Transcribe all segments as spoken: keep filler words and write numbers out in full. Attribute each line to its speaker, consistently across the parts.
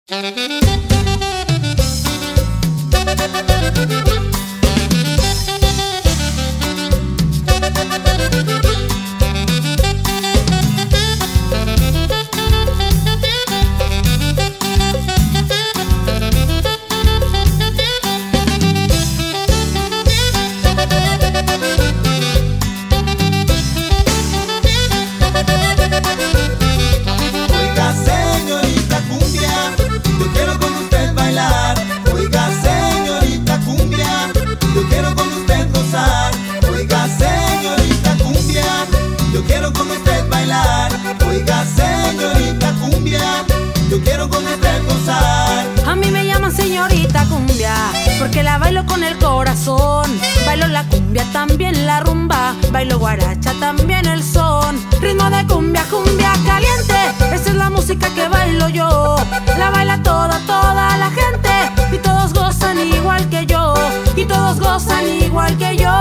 Speaker 1: Porque la bailo con el corazón. Bailo la cumbia, también la rumba. Bailo guaracha, también el son. Ritmo de cumbia, cumbia caliente. Esa es la música que bailo yo. La baila toda, toda la gente. Y todos gozan igual que yo. Y todos gozan igual que yo.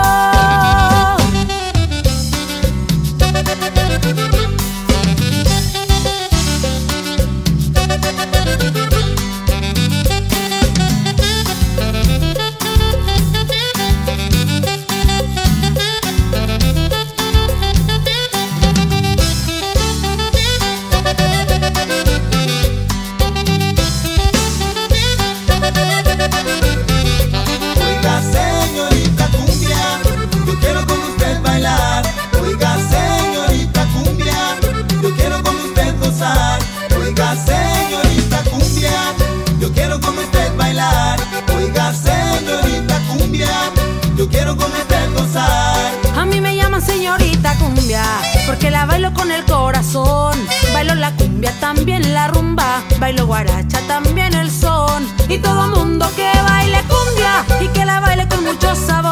Speaker 2: Señorita cumbia, yo quiero con usted bailar. Oiga, señorita cumbia, yo quiero con usted gozar.
Speaker 1: A mí me llaman señorita cumbia, porque la bailo con el corazón. Bailo la cumbia, también la rumba. Bailo guaracha, también el son. Y todo mundo que baile cumbia y que la baile con mucho sabor.